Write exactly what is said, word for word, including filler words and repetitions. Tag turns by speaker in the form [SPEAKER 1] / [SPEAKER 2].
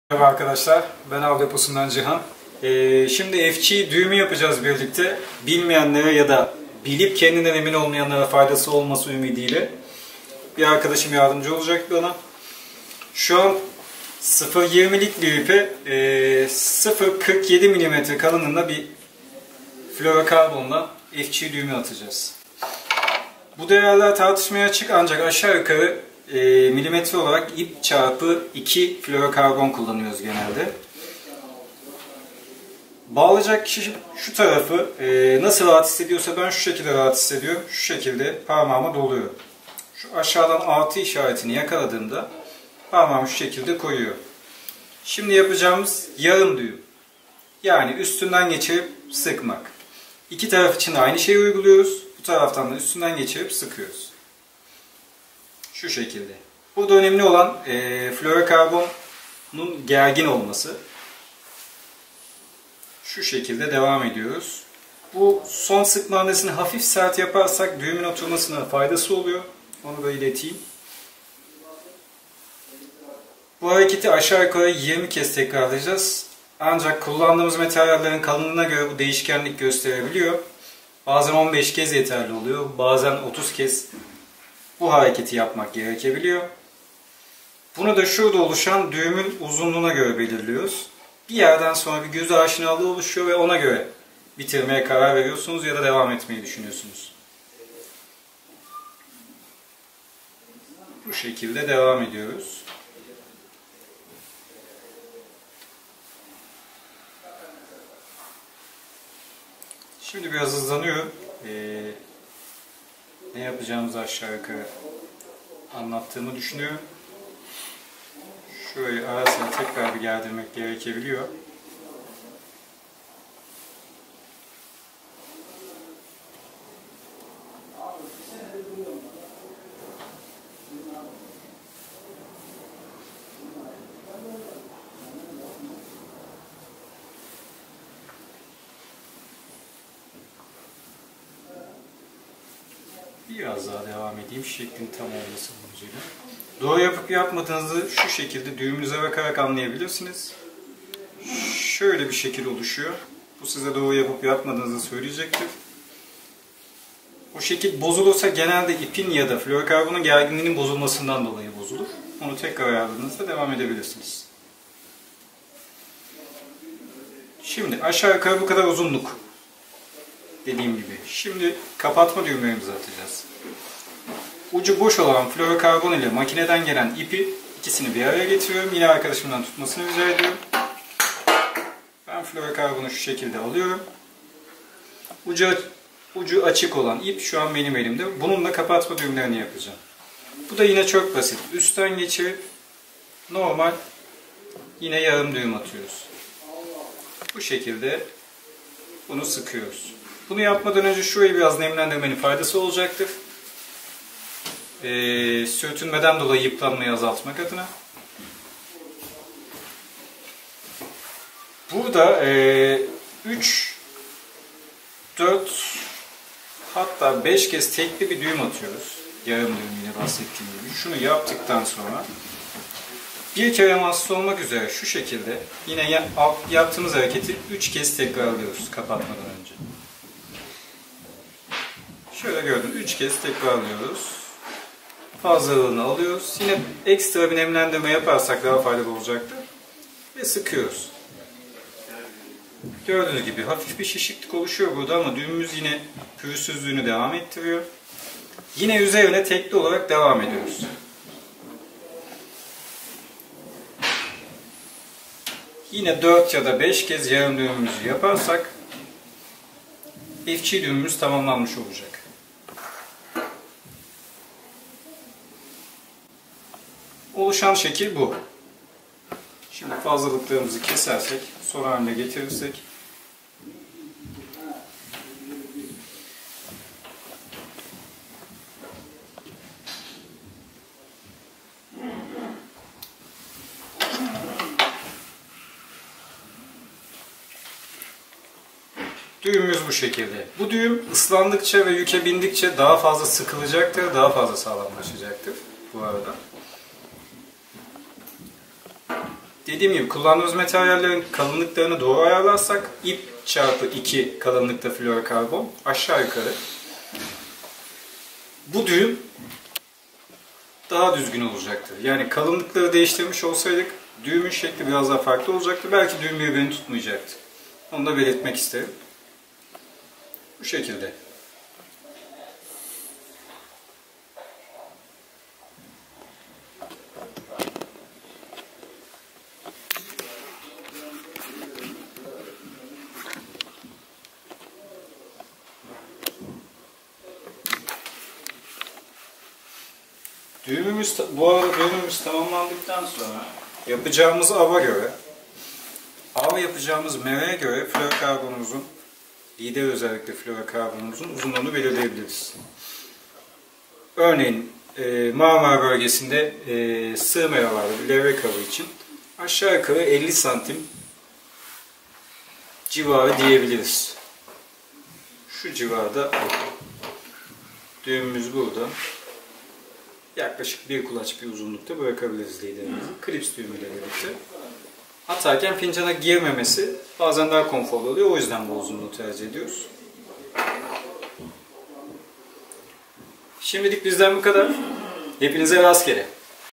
[SPEAKER 1] Merhaba arkadaşlar, ben Av Deposu'ndan Cihan. Ee, şimdi F G düğümü yapacağız birlikte. Bilmeyenlere ya da bilip kendinden emin olmayanlara faydası olması ümidiyle bir arkadaşım yardımcı olacak bana. Şu an sıfır virgül yirmilik bir ipe e, sıfır virgül kırk yedi milimetre kalınlığında bir florokarbonla F G düğümü atacağız. Bu değerler tartışmaya açık ancak aşağı yukarı e, milimetre olarak ip çarpı iki florokarbon kullanıyoruz genelde. Bağlayacak kişi şu tarafı e, nasıl rahat hissediyorsa ben şu şekilde rahat hissediyorum. Şu şekilde parmağıma doluyor. Şu aşağıdan artı işaretini yakaladığımda parmağımı şu şekilde koyuyor. Şimdi yapacağımız yarım düğüm. Yani üstünden geçirip sıkmak. İki taraf için de aynı şeyi uyguluyoruz. Bu taraftan da üstünden geçirip sıkıyoruz. Şu şekilde. Burada önemli olan e, florokarbonun gergin olması. Şu şekilde devam ediyoruz. Bu son sıkma hamlesini hafif sert yaparsak düğümün oturmasına faydası oluyor. Onu da ileteyim. Bu hareketi aşağı yukarı yirmi kez tekrarlayacağız. Ancak kullandığımız materyallerin kalınlığına göre bu değişkenlik gösterebiliyor. Bazen on beş kez yeterli oluyor. Bazen otuz kez bu hareketi yapmak gerekebiliyor. Bunu da şurada oluşan düğümün uzunluğuna göre belirliyoruz. Bir yerden sonra bir göz aşinalığı oluşuyor ve ona göre bitirmeye karar veriyorsunuz ya da devam etmeyi düşünüyorsunuz. Bu şekilde devam ediyoruz. Şimdi biraz hızlanıyor. Ee, ne yapacağımızı aşağı yukarı anlattığımı düşünüyorum. Şurayı arasına tekrar bir gerdirmek gerekebiliyor. Biraz daha devam edeyim şeklin tam olması amacıyla. Doğru yapıp yapmadığınızı şu şekilde düğümünüze bakarak anlayabilirsiniz. Şöyle bir şekil oluşuyor. Bu size doğru yapıp yapmadığınızı söyleyecektir. O şekil bozulursa genelde ipin ya da florokarbonun gerginliğinin bozulmasından dolayı bozulur. Onu tekrar ayarladığınızda devam edebilirsiniz. Şimdi aşağı yukarı bu kadar uzunluk. Dediğim gibi. Şimdi kapatma düğümlerimizi atacağız. Ucu boş olan florokarbon ile makineden gelen ipi ikisini bir araya getiriyorum. Yine arkadaşımdan tutmasını rica ediyorum. Ben florokarbonu şu şekilde alıyorum. Ucu, ucu açık olan ip şu an benim elimde. Bununla kapatma düğümlerini yapacağım. Bu da yine çok basit. Üstten geçirip normal yine yarım düğüm atıyoruz. Bu şekilde bunu sıkıyoruz. Bunu yapmadan önce şurayı biraz nemlendirmenin faydası olacaktır. Ee, sürtünmeden dolayı yıpranmayı azaltmak adına. Burada e, üç, dört hatta beş kez tekli bir düğüm atıyoruz. Yarım düğüm yine bahsettiğim gibi. Şunu yaptıktan sonra bir kere mahsus olmak üzere şu şekilde yine yaptığımız hareketi üç kez tekrarlıyoruz kapatmadan önce. Şöyle gördüm. üç kez tekrarlıyoruz. Fazlalığını alıyoruz. Yine ekstra bir nemlendirme yaparsak daha faydalı olacaktır. Ve sıkıyoruz. Gördüğünüz gibi hafif bir şişiklik oluşuyor burada ama düğümümüz yine pürüzsüzlüğünü devam ettiriyor. Yine üzerine tekli olarak devam ediyoruz. Yine dört ya da beş kez yarım düğümümüzü yaparsak F G düğümümüz tamamlanmış olacak. Oluşan şekil bu. Şimdi fazlalıklarımızı kesersek, son haline getirirsek düğümümüz bu şekilde. Bu düğüm ıslandıkça ve yüke bindikçe daha fazla sıkılacaktır, daha fazla sağlamlaşacaktır bu arada. dediğim gibi kullandığımız materyallerin kalınlıklarını doğru ayarlarsak ip çarpı iki kalınlıkta florokarbon aşağı yukarı bu düğüm daha düzgün olacaktır. Yani kalınlıkları değiştirmiş olsaydık düğümün şekli biraz daha farklı olacaktı. Belki düğüm birbirini tutmayacaktı. Onu da belirtmek isterim. Bu şekilde. Düğümümüz, bu arada düğümümüz tamamlandıktan sonra yapacağımız ava göre, av yapacağımız mereye göre florokarbonumuzun, lider özellikle florokarbonumuzun uzunluğunu belirleyebiliriz. Örneğin e, Marmara bölgesinde e, sığ meralarda bir levrek avı için aşağı yukarı elli santim civarı diyebiliriz. Şu civarda düğümümüz burada. Yaklaşık bir kulaç bir uzunlukta bırakabiliriz liderimizi. Klips düğümüyle birlikte. Atarken fincana girmemesi bazen daha konforlu oluyor. O yüzden bu uzunluğu tercih ediyoruz. Şimdilik bizden bu kadar. Hepinize rastgele.